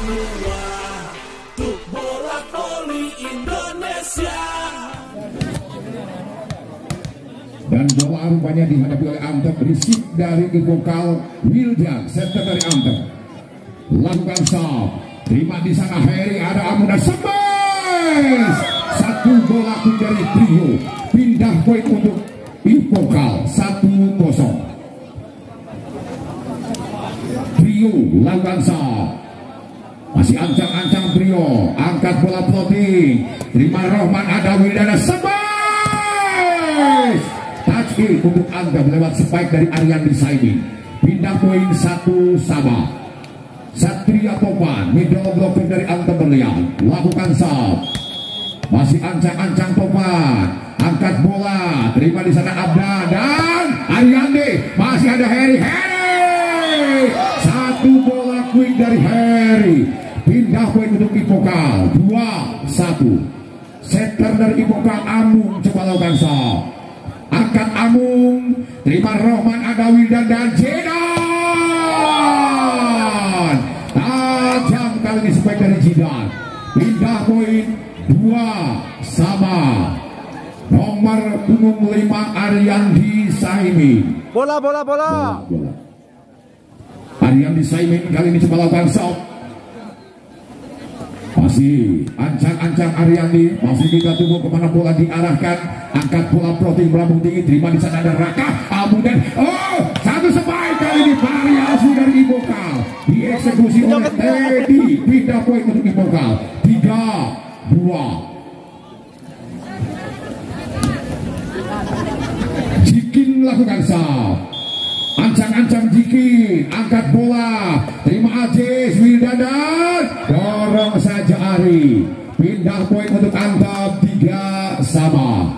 semua untuk bola voli Indonesia. Dan bola rupanya dihadapi oleh Antep, risik dari Ibokal Wildan, center dari Antep. Lakukan stop, terima di sana Heri, ada Amun dan smash. Satu bola pun dari trio, pindah poin untuk Ibokal 1-0. Trio lakukan stop, masih ancang-ancang trio, angkat bola floating, terima Rohman, ada Wildan dan smash. Touch untuk Antep lewat spike dari Ariandi Saimi. Pindah poin 1-1. Satria Topan, middle blocker dari Antep Berlian, lakukan stop, masih ancang-ancang Topan, angkat bola, terima di sana Abda dan Ariandi, masih ada Heri. Satu bola quick dari Heri, pindah poin untuk Ibokal 2-1. Setter dari Ibokal Amung coba lakukan stop, angkat Amung, terima Rohman, ada Wildan dan Jidan. Tajam kali ini spek dari Jidan. Pindah poin 2-2. Nomor punggung 5 Ariandi Saimin. Bola. Ariandi Saimin kali ini coba lakukan stop. Masih ancang-ancang Ariandi, masih kita tunggu kemana bola diarahkan. Angkat bola floating melambung tinggi, terima di sana ada Raka, Abu dan satu spike kali ini variasi dari Ibokal dieksekusi oleh Teddy. Pindah poin untuk Ibokal 3-2. Jikin lakukan stop, ancang-ancang Jikin, angkat bola, terima Ajis, Wildan dan dorong saja Ari. Pindah poin untuk Antep 3-3.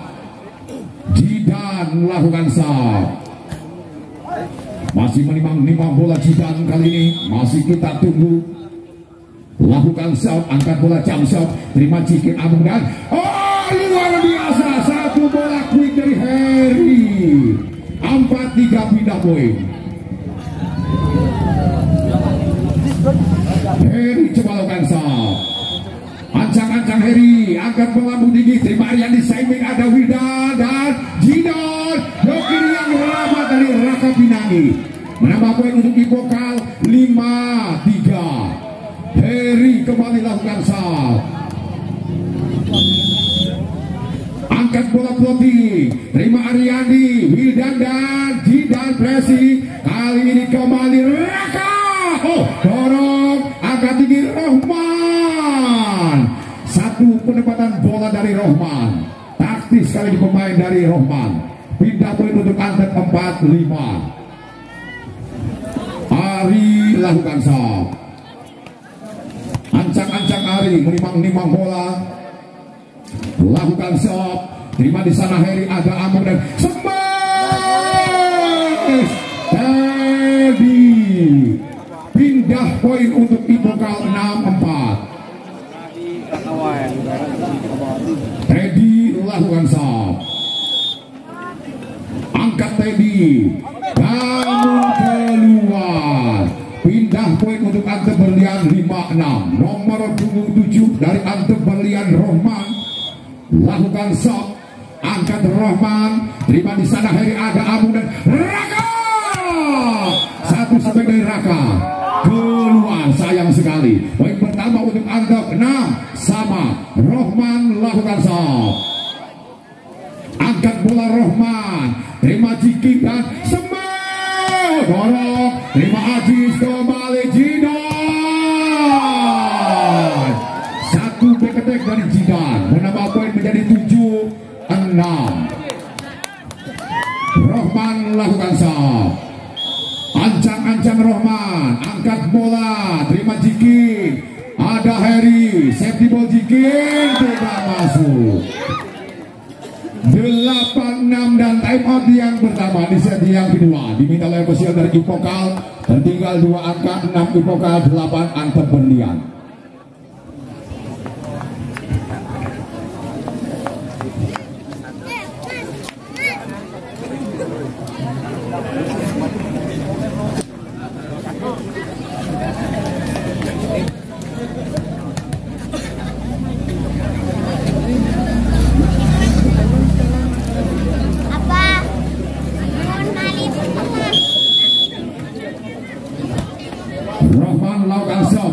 Jidan melakukan stop, masih menimang-nimang bola Jidan kali ini, masih kita tunggu. Lakukan stop, angkat bola jump shot, terima Jikin, Amung dan luar biasa, satu bola quick dari Heri. 4-3 pindah poin. Heri coba lakukan stop, ancang-ancang Heri, angkat melambung tinggi, terima Ariandi Saimin, ada Wildan dan Jidan. Kiri yang ramah dari Raka Pinanggi, menambah poin untuk Ibokal 5-3. Heri kembali lakukan stop, angkat bola floating, terima Ariandi, Wildan dan Jidan pressing. Kali ini kembali Raka, dorong, angkat tinggi Rohman. Satu penempatan bola dari Rohman, taktis kali ini pemain dari Rohman. Pindah poin untuk Antep 4-5. Ari lakukan stop, ancang-ancang Ari, menimang-nimang bola, lakukan stop, terima di sana Heri, ada Amung dan smash. Teddy pindah poin untuk Ibokal 6-4. Teddy lakukan stop, angkat Teddy, namun keluar. Pindah poin untuk Antep Berlian 5-6. Nomor 27 dari Antep Berlian Rohman, lakukan stop, angkat Rohman, terima di sana Heri, ada Amung dan Raka. Satu spek dari Raka keluar, sayang sekali. Poin pertama untuk Antep 6-6. Rohman lakukan stop, angkat bola Rohman, terima Jikin dan smash, dorong, terima Ajis, kembali Jidan. Satu back attack dari Jidan, menambah poin menjadi 7-6. Rohman lakukan stop, ancang-ancang Rohman, angkat bola, terima Jikin, ada Heri, safety ball Jikin, tidak masuk. 8-6 dan time out yang pertama di set yang kedua diminta oleh ofisial dari Ibokal. Tertinggal 2 angka, 6 Ibokal, 8 Antep Berlian.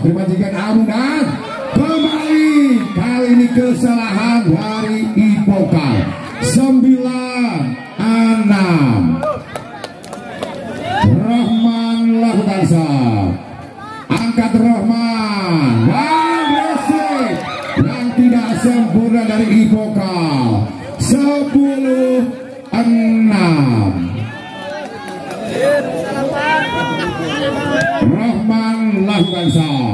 terima jikan Amu dan kembali kali ini kesalahan dari Ipokal 9-6. Rahman lakukan sah, angkat Rahman dan resik yang tidak sempurna dari Ipokal 10-6. Rahman lakukan sah,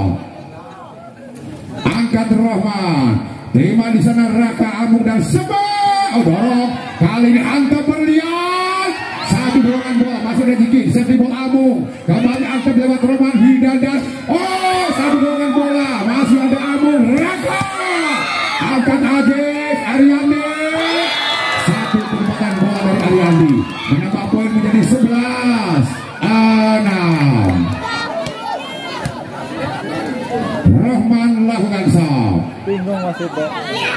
angkat Rahman, terima di sana Raka Amung dan Sebab dorong kali ini Anta berlian satu dorongan bola masih ada Jiki safety ball Amung kembali Anta lewat Rahman Hidan dan satu dorongan bola masih ada Amung Raka angkat Ajis Ariandi satu penempatan bola dari Ariandi menambah poin menjadi 11-6. Rahman lakukan sah, bingung masih Pak.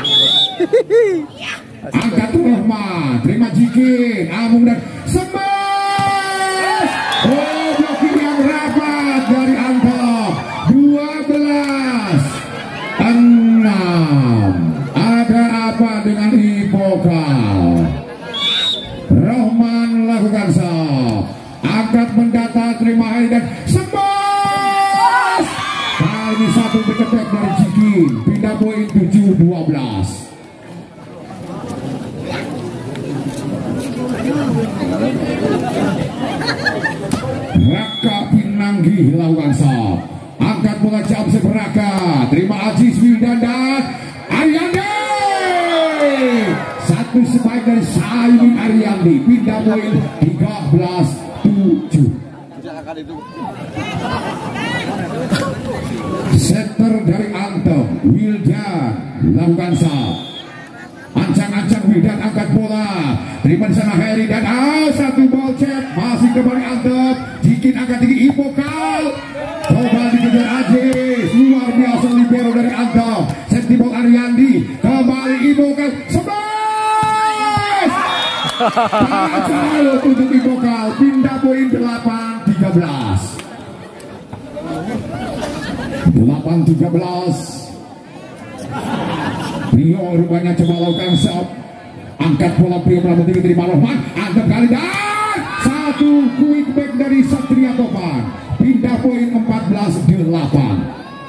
angkat Rahman, terima Jikin Amung dan Smash. Blocking yang rapat dari Anta 12-6. Ada apa dengan Ipokal? Rahman lakukan sah, angkat mendata, terima Hari dan Smash. Kali ini satu deketek dari Jikin, pindah poin 7-12. Raka Pinanggi lakukan sah, angkat bola jam Raka, terima Aziz Wildan dan Ariandi. Satu spike dari Saimin Ariandi, pindah poin 13-7. Setter dari Antem Wildan lakukan sah, ancang-ancang Wildan angkat bola, terima di sana Heri dan satu ball check masih kembali Antem. Jikin angkat tinggi Ipokal, coba dikejar Aziz, luar biasa libero dari Antem. Safety ball Ariandi, kembali Ipokal 11. Jauh untuk Ipokal, pindah poin 8-13. 8-13. Rio rupanya coba lakukan shot, angkat bola Rio melambung tinggi terima Rohman, angkat kali dan satu quick back dari Satria Topan, pindah poin 14-8.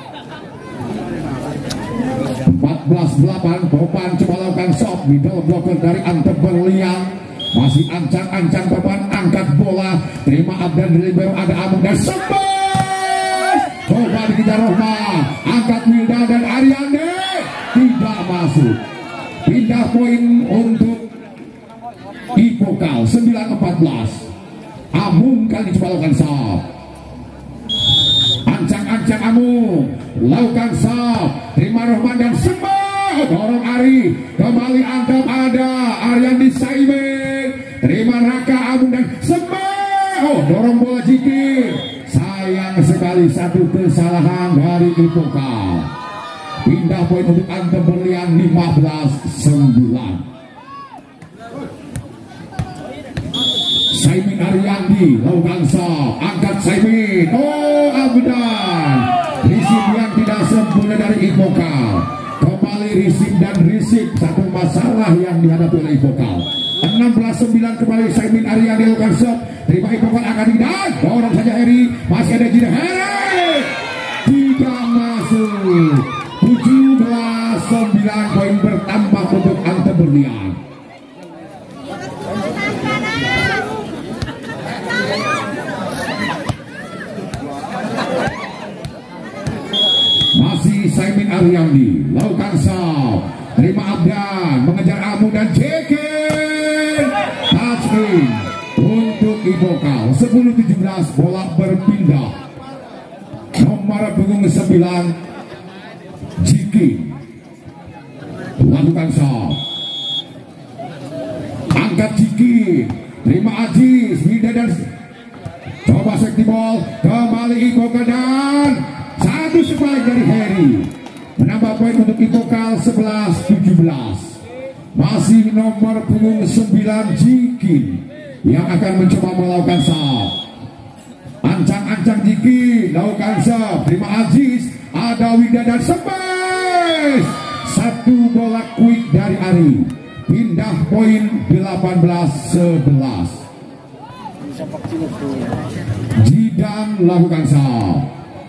14-8. Topan coba lakukan shot, middle blocker dari Ante Berlian, masih ancang-ancang Topan, angkat bola, terima Abdan dari libero ada Amung dan Sembah. Coba dikejar Rohman, angkat Wilda dan Ariandi, tidak masuk. Pindah poin untuk Ipokal 9-14. Amung kali coba lakukan sah, ancang-ancang Amung lakukan sah, terima Rohman dan Sembah, dorong Ari, kembali Antem ada Ariandi Saimin, terima Raka Amung dan Sembah, dorong bola Jiki. Sayang sekali satu kesalahan dari Ipokal. Pindah poin untuk Antem Berlian 15-9. Saimin Ariandi lakukan sah, angkat Saimin, Abdan. Risip yang tidak sempurna dari Ipokal. Kembali risip dan risip, satu masalah yang dihadapi oleh Ipokal. 16-9 kembali Saimin Ariandi lakukan sah, terima Ipokal akan dan dorong saja Heri, masih ada Jira Heri, tidak masuk. 17-9 poin bertambah untuk Ante Berlian. Masih Saimin Ariandi lakukan sah, terima Abdan, mengejar Amung dan Jekin, touchdown untuk Ipokal. 10-17 bola berpindah. Nomor punggung 9 Jiki lakukan sah, angkat Jiki, terima Aziz Wilda dan coba safety ball, kembali Ipokal dan satu spike dari Heri, menambah poin untuk Ipokal 11-17. Masih nomor punggung 9 Jiki yang akan mencoba melakukan sah, ancang-ancang Jiki lakukan sah, terima Aziz, ada Winda dan smash. Satu bola quick dari Ari. Pindah poin 18-11. Jidan lakukan sal.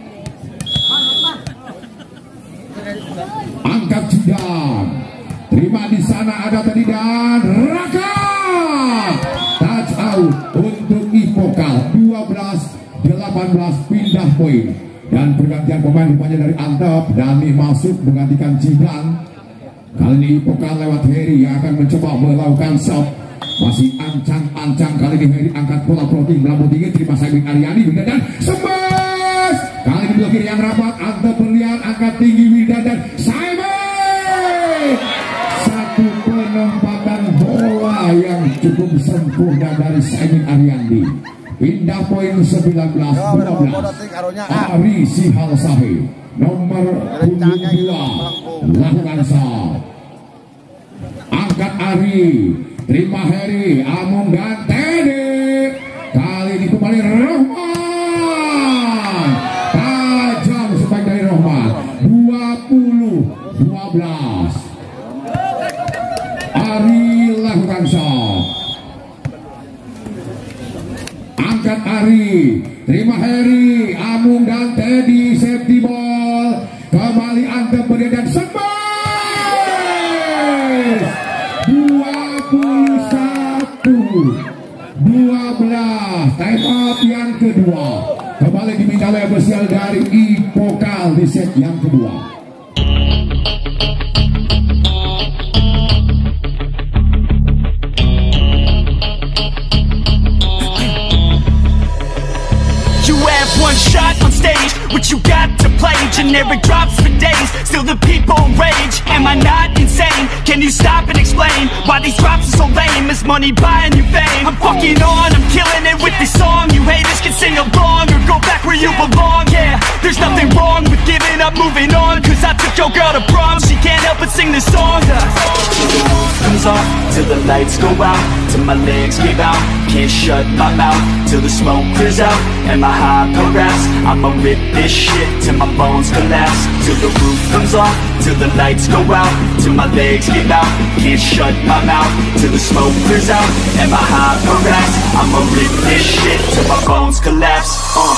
Angkat Jidan. Terima di sana ada tadi dan Raka. Touch out untuk Ipokal. 12-18 pindah poin. Dan pergantian pemain rupanya dari Antep. Dani masuk menggantikan Jidan. Kali ini Ipokal lewat Heri yang akan mencoba melakukan shot. Masih ancang-ancang, kali ini Heri angkat bola floating melambung tinggi, terima Saibin Aryani, Winda dan smash. Kali ini blokir yang rapat, Antep berlian, angkat tinggi Winda dan Saibin. Satu penempatan bola yang cukup sempurna dari Saibin Aryani. Pindah poin 19-12. Ari Sihal Sahi nomor 22 lakukan sal. Angkat Ari, terima Heri, Amung dan Teddy. Kali ini kembali Rohman. Tajam sebaik dari Rohman. 20-12. Ari lakukan shot. Angkat Ari, terima Heri, Amung dan Teddy, safety ball. Kembali Antep berdiri dan smash. 21-12. Time out yang kedua. Kembali diminta oleh besial dari Ipokal di set yang kedua. One shot on stage, what you got to play? Generic drops for days, still the people rage. Am I not insane? Can you stop and explain why these drops are so lame? Is money buying you fame? I'm fucking on, I'm killing it with this song. You haters can sing along or go back where you belong. Yeah, there's nothing wrong with giving up, moving on. Cause I took your girl to prom, she can't help but sing this song. Till the roof comes off, till the lights go out, till my legs give out, can't shut my mouth, till the smoke clears out, and my high progress. I'ma rip this shit till my bones collapse. Till the roof comes off, till the lights go out, till my legs give out, can't shut my mouth, till the smoke clears out, and my high progress. I'ma rip this shit till my bones collapse.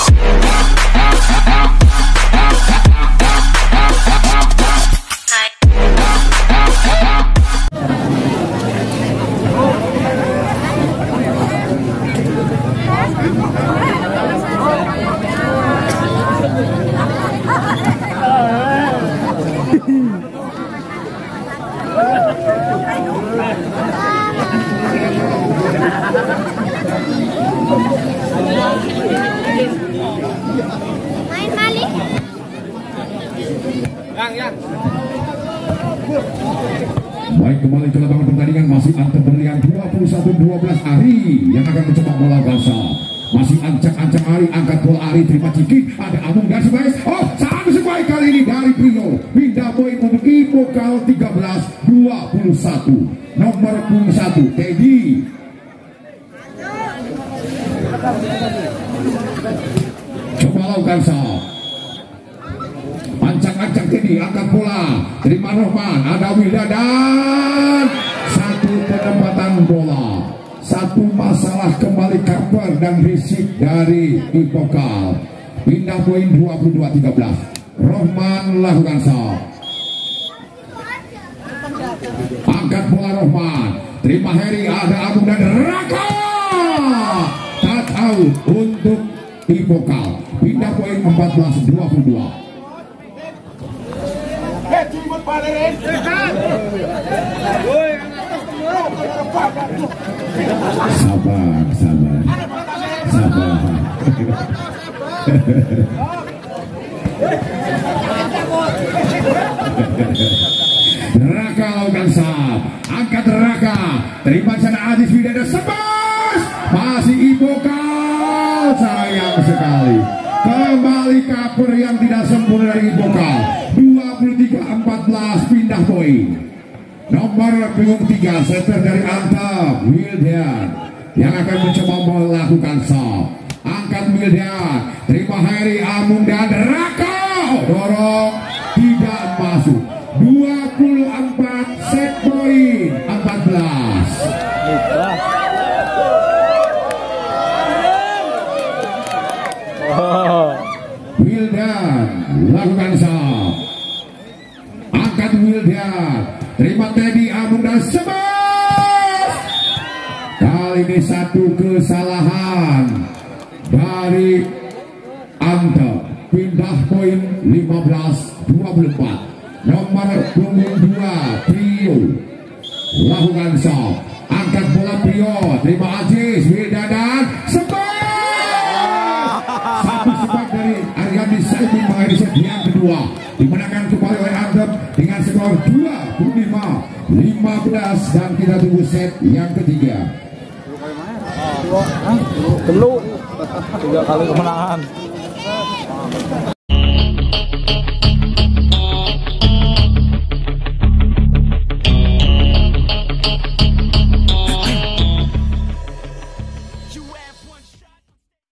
Baik, kembali ke lapangan pertandingan. Masih Antep berlian 21-12. Ari yang akan mencoba bola gasa. Masih ancang-ancang Ari, angkat bola Ari, terima Cikik, ada Amung dan Sebaik. Oh, sangat sebaik kali ini dari Prio. Pindah poin untuk Ipokal 13-21. Nomor 21 Teddy. Coba lakukan shot. Ancang-ancang Teddy, angkat bola, terima Rohman, ada Wilda dan satu penempatan bola. Satu masalah kembali cover dan risik dari Ipokal. Pindah poin 22-13. Rohman lakukan shot. Angkat bola Rohman, terima Heri, ada Agung dan Raka. Touch out untuk Ipokal. Pindah poin 14-22. Sabar, sabar, sabar. Raka lakukan shot. Angkat Raka, terima sana Aziz Widada, smash. Masih Ipokal, sayang sekali. Kembali cover yang tidak sempurna dari Ipokal. 23-14 pindah poin. Nomor punggung 3 setter dari Antep Wildan yang akan mencoba melakukan shot. Angkat Wildan, terima Heri, Amung dan Raka. Dorong lakukan sah. Angkat Wildan, terima Teddy Amung dan sebas. Kali ini satu kesalahan dari Antep, pindah poin 15-24. Nomor punggung 2 Trio lakukan sah. Angkat bola Trio, terima Aziz Wildan dan sebas. Satu sebab dari Ariandi Saidi mengakhiri set yang kedua, dimenangkan kembali oleh Antep dengan skor 25-15, dan kita tunggu set yang ketiga. Teluk 3 kali kemenangan.